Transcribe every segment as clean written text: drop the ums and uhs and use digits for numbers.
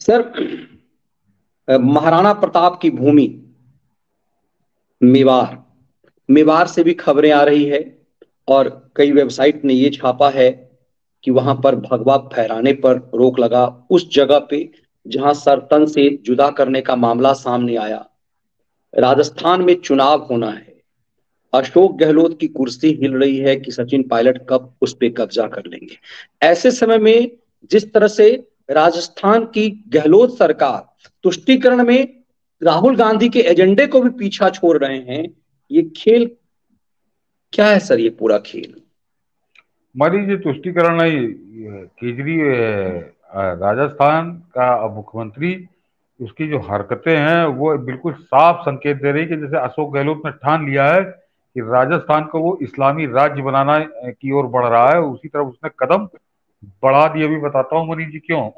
Sir, Maharana Pratap की भूमि मेवाड़ मेवाड़ से भी खबरें आ रही है। और कई वेबसाइट ने ये छापा है कि वहां पर भगवा फहराने पर रोक लगा उस जगह पे जहां सरतन से जुदा करने का मामला सामने आया। राजस्थान में चुनाव होना है। अशोक गहलोत की कुर्सी हिल रही है कि सचिन पायलट कब उस पे कब्जा कर लेंगे। ऐसे समय में जिस तरह से राजस्थान की गहलोत सरकार तुष्टीकरण में राहुल गांधी के एजेंडे को भी पीछा छोड़ रहे हैं, ये खेल क्या है सर? ये पूरा खेल हमारी जो तुष्टीकरण नहीं, राजस्थान का मुख्यमंत्री, उसकी जो हरकतें हैं वो बिल्कुल साफ संकेत दे रही कि जैसे अशोक गहलोत ने ठान लिया है कि राजस्थान को वो इस्लामी राज्य बनाना की ओर बढ़ रहा है, उसी तरफ उसने कदम बढ़ा दिए। भी बताता हूँ मनीष जी क्यों।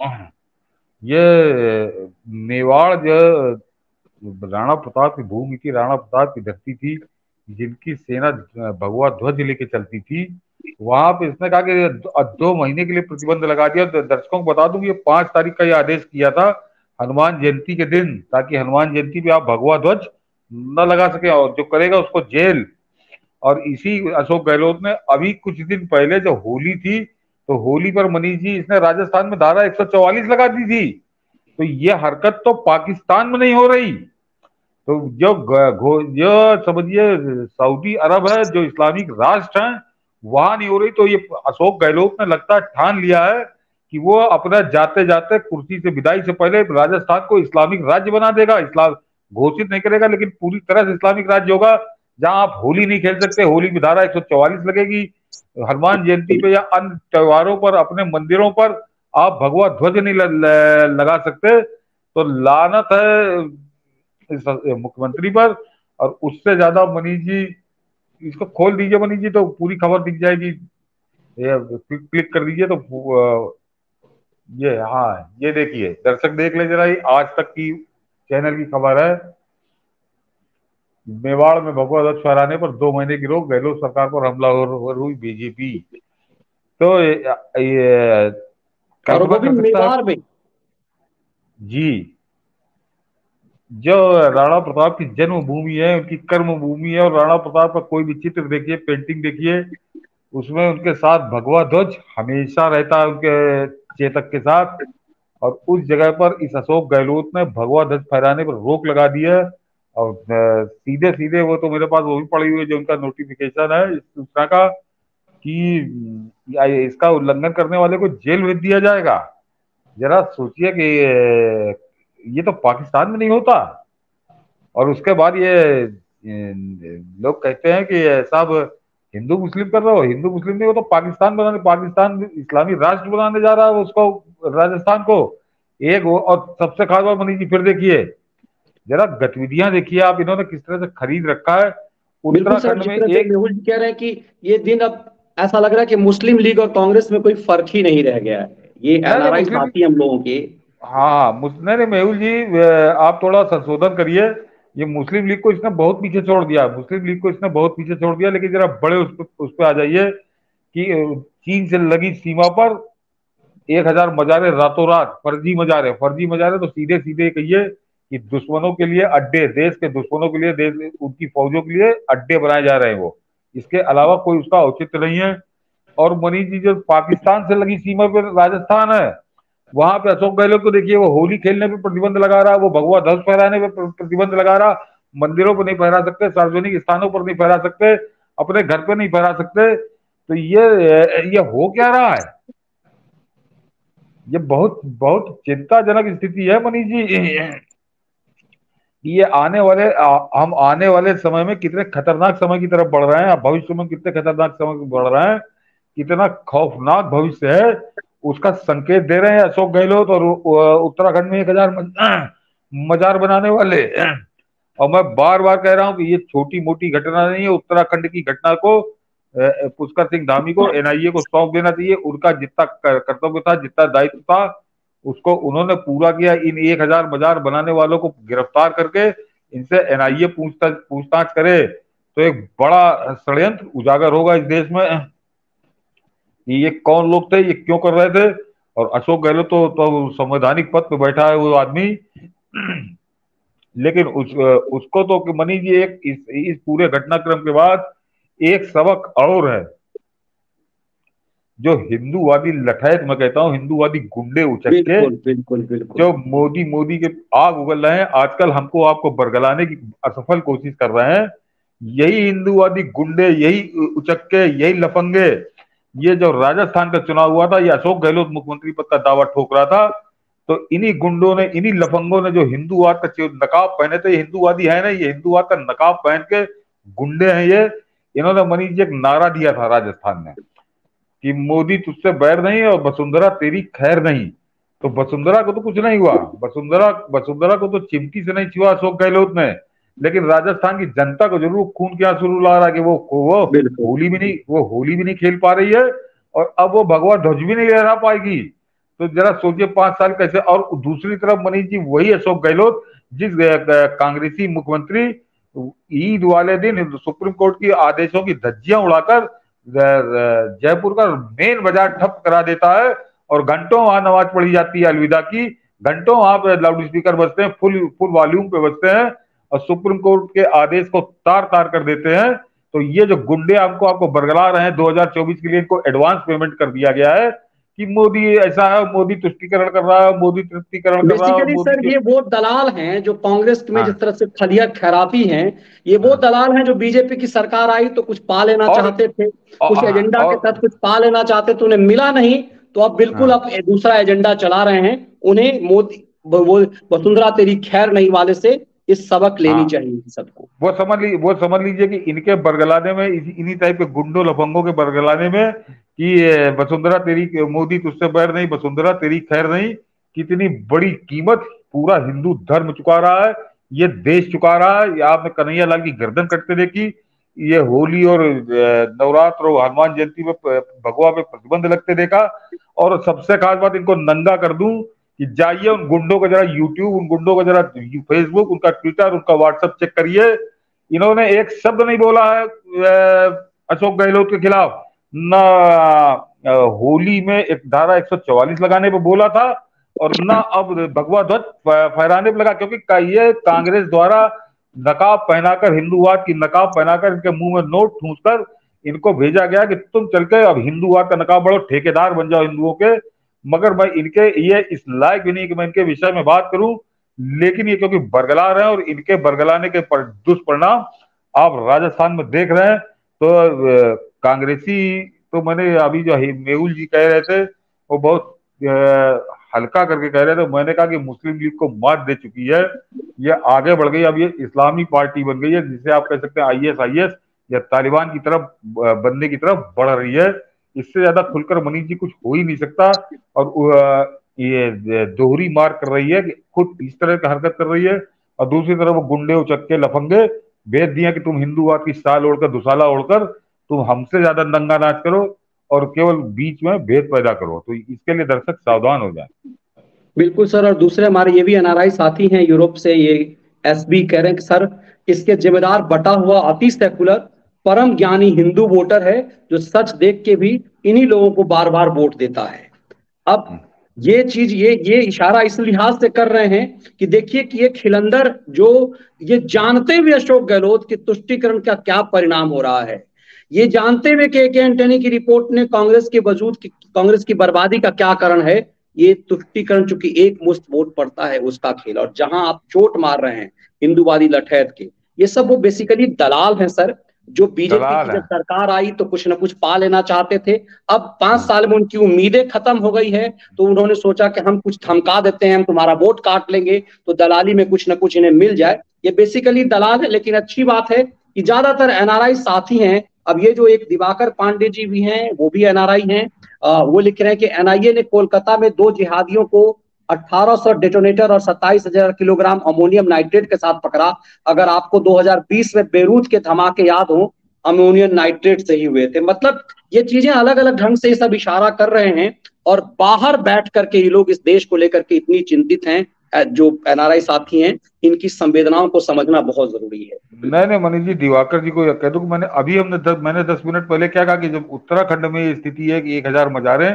ये मेवाड़ जो राणा प्रताप की भूमि थी, राणा प्रताप की धरती थी, जिनकी सेना भगवा ध्वज लेके चलती थी, वहां पे इसने कहा कि 2 महीने के लिए प्रतिबंध लगा दिया। दर्शकों को बता दूं, ये 5 तारीख का ये आदेश किया था, हनुमान जयंती के दिन, ताकि हनुमान जयंती पे आप भगवा ध्वज न लगा सके, और जो करेगा उसको जेल। और इसी अशोक गहलोत ने अभी कुछ दिन पहले जो होली थी, तो होली पर मनीष जी इसने राजस्थान में धारा 144 लगा दी थी। तो ये हरकत तो पाकिस्तान में नहीं हो रही, तो जो समझिए सऊदी अरब है, जो इस्लामिक राष्ट्र है, वहां नहीं हो रही। तो ये अशोक गहलोत ने लगता है ठान लिया है कि वो अपना जाते जाते कुर्सी से विदाई से पहले राजस्थान को इस्लामिक राज्य बना देगा। इस्लाम घोषित नहीं करेगा, लेकिन पूरी तरह से इस्लामिक राज्य होगा, जहां आप होली नहीं खेल सकते, होली में धारा 144 लगेगी। हनुमान जयंती पे या अन्य त्योहारों पर अपने मंदिरों पर आप भगवा ध्वज नहीं लगा सकते। तो लानत है इस मुख्यमंत्री पर। और उससे ज्यादा मनीष जी, इसको खोल दीजिए मनीष जी तो पूरी खबर दिख जाएगी। ये क्लिक कर दीजिए तो ये, हाँ ये देखिए, दर्शक देख ले जरा, ये आज तक की चैनल की खबर है। मेवाड़ में भगवा ध्वज फहराने पर 2 महीने की रोक, गहलोत सरकार पर हमला और हुई बीजेपी। तो ये और कल्पना वो भी कर सकता है मेवाड़ में। जी, जो राणा प्रताप की जन्मभूमि है, उनकी कर्म भूमि है, और राणा प्रताप का कोई भी चित्र देखिए, पेंटिंग देखिए, उसमें उनके साथ भगवा ध्वज हमेशा रहता है, उनके चेतक के साथ। और उस जगह पर इस अशोक गहलोत ने भगवा ध्वज फहराने पर रोक लगा दी है। और सीधे सीधे, वो तो मेरे पास वो भी पड़ी हुई है जो उनका नोटिफिकेशन है इस सूचना का, कि इसका उल्लंघन करने वाले को जेल भेज दिया जाएगा। जरा सोचिए कि ये तो पाकिस्तान में नहीं होता। और उसके बाद ये लोग कहते हैं कि साहब हिंदू मुस्लिम कर रहे हो, हिंदू मुस्लिम नहीं, वो तो पाकिस्तान बनाने, पाकिस्तान इस्लामी राष्ट्र बनाने जा रहा है उसको, राजस्थान को। और सबसे खास बात मनीष जी, फिर देखिए जरा गतिविधियां देखिए आप, इन्होंने किस तरह से खरीद रखा है। बिल्कुल सर, उत्तराखंड जिस में तरह से एक, मेहुल जी कह रहे हैं कि ये दिन अब ऐसा लग रहा है कि मुस्लिम लीग और कांग्रेस में कोई फर्क ही नहीं रह गया है। ये नहीं नहीं एनआरआई मुस्लिम, साथी हम लोगों के। हाँ नहीं नहीं मेहुल जी, आप थोड़ा संशोधन करिए। ये मुस्लिम लीग को इसने बहुत पीछे छोड़ दिया, मुस्लिम लीग को इसने बहुत पीछे छोड़ दिया। लेकिन जरा बड़े उस पे आ जाइए कि चीन से लगी सीमा पर 1,000 मजारे रातों रात, फर्जी मजारे, फर्जी मजारे तो सीधे सीधे कहिए कि दुश्मनों के लिए अड्डे, देश के दुश्मनों के लिए, देश उनकी फौजों के लिए अड्डे बनाए जा रहे हैं वो। इसके अलावा कोई उसका औचित्य नहीं है। और मनीष जी, जो पाकिस्तान से लगी सीमा पर राजस्थान है, वहां पे अशोक गहलोत को देखिए, वो होली खेलने पे प्रतिबंध लगा रहा है, वो भगवा ध्वज फहराने पे प्रतिबंध लगा रहा, मंदिरों पर नहीं फहरा सकते, सार्वजनिक स्थानों पर नहीं फहरा सकते, अपने घर पे नहीं फहरा सकते। तो ये हो क्या रहा है? ये बहुत बहुत चिंताजनक स्थिति है मनीष जी। ये हम आने वाले समय में कितने खतरनाक समय की तरफ बढ़ रहे हैं, भविष्य में कितने खतरनाक समय की बढ़ रहे हैं, कितना खौफनाक भविष्य है, उसका संकेत दे रहे हैं अशोक गहलोत। और उत्तराखंड में 1,000 मजार बनाने वाले। और मैं बार बार कह रहा हूं कि ये छोटी मोटी घटना नहीं है। उत्तराखंड की घटना को पुष्कर सिंह धामी को, एनआईए को सौंप देना चाहिए। उनका जितना कर्तव्य था, जितना दायित्व था, उसको उन्होंने पूरा किया। इन 1,000 मजार बनाने वालों को गिरफ्तार करके इनसे एनआईए पूछताछ पूछताछ करे, तो एक बड़ा षड्यंत्र उजागर होगा इस देश में कि ये कौन लोग थे, ये क्यों कर रहे थे। और अशोक गहलोत तो संवैधानिक पद पे बैठा है वो आदमी। लेकिन उसको तो मनीष जी एक इस पूरे घटनाक्रम के बाद एक सबक और है। जो हिंदूवादी लठैत, मैं कहता हूँ हिंदूवादी गुंडे उचक्के बिल्कुल बिल्कुल बिल्कुल। जो मोदी मोदी के आग उगल रहे हैं आजकल, हमको आपको बरगलाने की असफल कोशिश कर रहे हैं। यही हिंदूवादी गुंडे, यही उचक्के, यही लफंगे, ये जो राजस्थान का चुनाव हुआ था, ये अशोक गहलोत मुख्यमंत्री पद का दावा ठोक रहा था, तो इन्हीं गुंडों ने, इन्हीं लफंगों ने जो हिंदूवाद का नकाब पहने थे, हिंदूवादी है ना, ये हिंदूवाद का नकाब पहन के गुंडे हैं ये। इन्होंने मनीष जी एक नारा दिया था राजस्थान में कि मोदी तुझसे बैर नहीं और वसुंधरा तेरी खैर नहीं। तो वसुंधरा को तो कुछ नहीं हुआ, वसुंधरा वसुंधरा को तो चिमटी से नहीं छुआ अशोक गहलोत ने, लेकिन राजस्थान की जनता को जरूर खून के आंसू रुला रहा है कि वो बिल्कुल होली भी नहीं खेल पा रही है और अब वो भगवा ध्वज भी नहीं लहरा पाएगी। तो जरा सोचिए 5 साल कैसे। और दूसरी तरफ मनीष जी वही अशोक गहलोत जिस कांग्रेसी मुख्यमंत्री ईद वाले दिन सुप्रीम कोर्ट की आदेशों की धज्जियां उड़ाकर जयपुर का मेन बाजार ठप करा देता है और घंटों वहां नमाज पढ़ी जाती है अलविदा की, घंटों वहां पे लाउड स्पीकर बजते हैं, फुल फुल वॉल्यूम पे बजते हैं और सुप्रीम कोर्ट के आदेश को तार तार कर देते हैं। तो ये जो गुंडे आपको बरगला रहे हैं 2024 के लिए, इनको एडवांस पेमेंट कर दिया गया है कि मोदी ऐसा है, मोदी तुष्टीकरण कर रहा है, मोदी तृप्तिकरण कर रहा है, बेसिकली मोदी सर के। ये वो दलाल हैं जो कांग्रेस में जिस हाँ तरह से खलिया खराबी हैं, ये वो हाँ। दलाल हैं जो बीजेपी की सरकार आई तो कुछ पा लेना और चाहते थे, कुछ हाँ, एजेंडा के तहत और कुछ पा लेना चाहते थे, उन्हें मिला नहीं, तो अब बिल्कुल हाँ अब दूसरा एजेंडा चला रहे हैं। उन्हें मोदी वो वसुंधरा तेरी खैर नहीं वाले से इस सबक लेनी हाँ। चाहिए सबको। वो समझ लीजिए कि इनके बरगलाने में, इन्हीं टाइप के गुंडों लफंगों के बरगलाने में कि वसुंधरा तेरी, मोदी तुझसे बैर नहीं, वसुंधरा तेरी खैर नहीं, कितनी बड़ी कीमत पूरा हिंदू धर्म चुका रहा है, ये देश चुका रहा है। ये आपने कन्हैया लाल की गर्दन कटते देखी, ये होली और नवरात्र और हनुमान जयंती में भगवा पे प्रतिबंध लगते देखा। और सबसे खास बात इनको नंगा कर दूं कि जाइए उन गुंडों का जरा यूट्यूब, उन गुंडों का जरा फेसबुक, उनका ट्विटर, उनका व्हाट्सएप चेक करिए। इन्होंने एक शब्द नहीं बोला है अशोक गहलोत के खिलाफ। ना होली में एक धारा 144 लगाने पे बोला था और ना अब भगवा ध्वज फहराने पे लगा, क्योंकि ये कांग्रेस द्वारा नकाब पहनाकर, हिंदूवाद की नकाब पहनाकर इनके मुंह में नोट ठूंसकर इनको भेजा गया कि तुम चल के अब हिंदूवाद का नकाब बढ़ो, ठेकेदार बन जाओ हिंदुओं के। मगर मैं इनके ये इस लायक भी नहीं कि मैं इनके विषय में बात करूं, लेकिन ये क्योंकि बरगला रहे हैं और इनके बरगलाने के दुष्परिणाम आप राजस्थान में देख रहे हैं। तो कांग्रेसी, तो मैंने अभी जो मेहुल जी कह रहे थे वो बहुत हल्का करके कह रहे थे, मैंने कहा कि मुस्लिम लीग को मात दे चुकी है, ये आगे बढ़ गई, अब ये इस्लामी पार्टी बन गई है, जिसे आप कह सकते हैं आईएस या तालिबान की तरफ बनने की तरफ बढ़ रही है। इससे ज्यादा खुलकर मनीष जी कुछ हो ही नहीं सकता। और ये दोहरी मार कर रही है कि खुद इस तरह की हरकत कर रही है और दूसरी तरफ वो गुंडे उचक्के लफंगे भेज दिया कि तुम हिंदूवाद की शाल ओढ़कर, दुशाला ओढ़कर तुम हमसे ज्यादा दंगा नाच करो और केवल बीच में भेद पैदा करो। तो इसके लिए दर्शक सावधान हो जाए। बिल्कुल सर। और दूसरे हमारे ये भी एनआरआई साथी हैं यूरोप से, ये एसबी कह रहे हैं कि सर इसके जिम्मेदार बटा हुआ अति सेकुलर परम ज्ञानी हिंदू वोटर है जो सच देख के भी इन्हीं लोगों को बार बार वोट देता है। अब ये चीज, ये इशारा इस लिहाज से कर रहे हैं कि देखिए कि ये खिलंदर जो ये जानते हुए अशोक गहलोत के तुष्टीकरण का क्या परिणाम हो रहा है, ये जानते हुए कि के एंटनी की रिपोर्ट ने कांग्रेस के वजूद की, कांग्रेस की बर्बादी का क्या कारण है, ये तुष्टीकरण चूंकि एक मुश्त वोट पड़ता है उसका खेल। और जहां आप चोट मार रहे हैं हिंदूवादी लठैत के, ये सब वो बेसिकली दलाल हैं सर, जो बीजेपी की दलाल है। जब सरकार आई तो कुछ ना कुछ पा लेना चाहते थे। अब 5 साल में उनकी उम्मीदें खत्म हो गई है, तो उन्होंने सोचा कि हम कुछ धमका देते हैं, हम तुम्हारा वोट काट लेंगे तो दलाली में कुछ ना कुछ इन्हें मिल जाए। ये बेसिकली दलाल है। लेकिन अच्छी बात है कि ज्यादातर एनआरआई साथी हैं। अब ये जो एक दिवाकर पांडे जी भी हैं वो भी एनआरआई हैं। वो लिख रहे हैं कि एनआईए ने कोलकाता में 2 जिहादियों को 1800 डेटोनेटर और 27,000 किलोग्राम अमोनियम नाइट्रेट के साथ पकड़ा। अगर आपको 2020 में बेरूत के धमाके याद हो, अमोनियम नाइट्रेट से ही हुए थे। मतलब ये चीजें अलग अलग ढंग से सब इशारा कर रहे हैं और बाहर बैठ करके ये लोग इस देश को लेकर के इतनी चिंतित हैं। जो एनआरआई साथी हैं इनकी संवेदनाओं को समझना बहुत जरूरी है। नहीं मनीष जी, दिवाकर जी को कह दूं कि मैंने 10 मिनट पहले क्या कहा कि जब उत्तराखंड में ये स्थिति है कि 1000 मजारें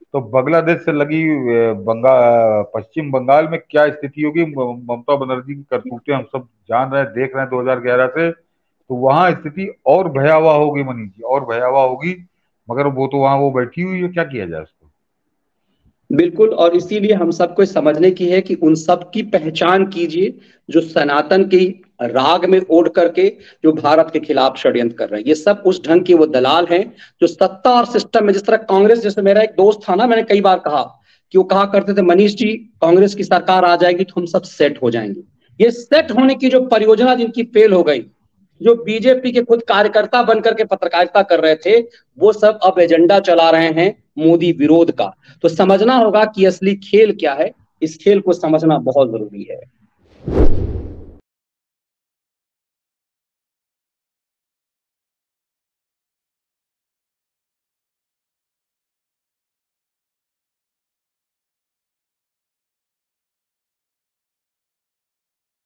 तो बांग्लादेश से लगी पश्चिम बंगाल में क्या स्थिति होगी। ममता बनर्जी की करतूतें हम सब जान रहे हैं, देख रहे हैं 2011 से। तो वहां स्थिति और भयावह होगी मनीष जी, और भयावह होगी। मगर वो तो वहां वो बैठी हुई है, क्या किया जाए उसको। बिल्कुल, और इसीलिए हम सबको समझने की है कि उन सब की पहचान कीजिए जो सनातन की राग में ओढ़ करके जो भारत के खिलाफ षड्यंत्र कर रहे हैं। ये सब उस ढंग के वो दलाल हैं जो सत्ता और सिस्टम में, जिस तरह कांग्रेस, जैसे मेरा एक दोस्त था ना, मैंने कई बार कहा कि वो कहा करते थे, मनीष जी कांग्रेस की सरकार आ जाएगी तो हम सब सेट हो जाएंगे। ये सेट होने की जो परियोजना जिनकी फेल हो गई, जो बीजेपी के खुद कार्यकर्ता बनकर के पत्रकारिता कर रहे थे, वो सब अब एजेंडा चला रहे हैं मोदी विरोध का। तो समझना होगा कि असली खेल क्या है। इस खेल को समझना बहुत जरूरी है।